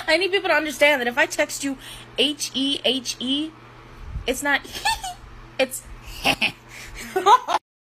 I need people to understand that if I text you HEHE, it's not it's